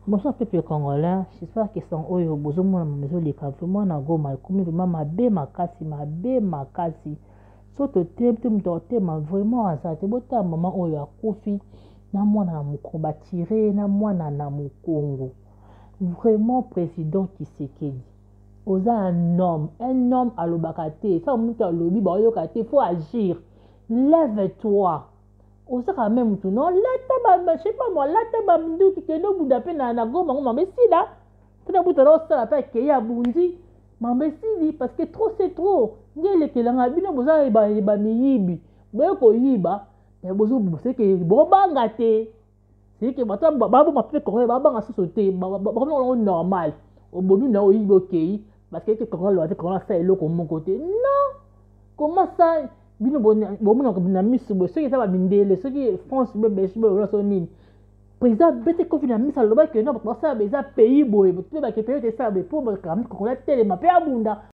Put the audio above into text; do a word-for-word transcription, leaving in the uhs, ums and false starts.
Bonsoir peuple congolais, j'espère que son oyo bozomona maison les vraiment na goma comme vraiment mabe makasi mabe makasi. Soto tempe mtote ma vraiment azate bota maman oyo akufi na mwana na mukoba tiré na mwana na mukongo. Vraiment président Tshisekedi. Oza un homme, un homme à l'obakate, ça monte à l'obi ba yokate, faut agir. Lève-toi. Oza quand même tout non, là je sais pas moi, là t'as m'dou qui kendo boudape na na goma ngoma mais si là, tena boutaro ça la fait que ya bundi. Mais si parce que trop c'est trop. Ngele ke langa bino boza ba ba miyibi. Boye ko yiba, et bozo c'est que bo bangate. C'est que bato babo ma fait correct baba nga sauter, baba normal. Au bobu na oyibi OK parce que quand on quand on fait l'autre mon côté. Non. Comment ça bino bomo na miss bo ceux qui ça va bindele ceux qui France bébé chez bo so nini président bete ko fina miss aloba que non parce ça beza pays boye bo te ba que pays te ça be pour ba quand on a télé ma pe abunda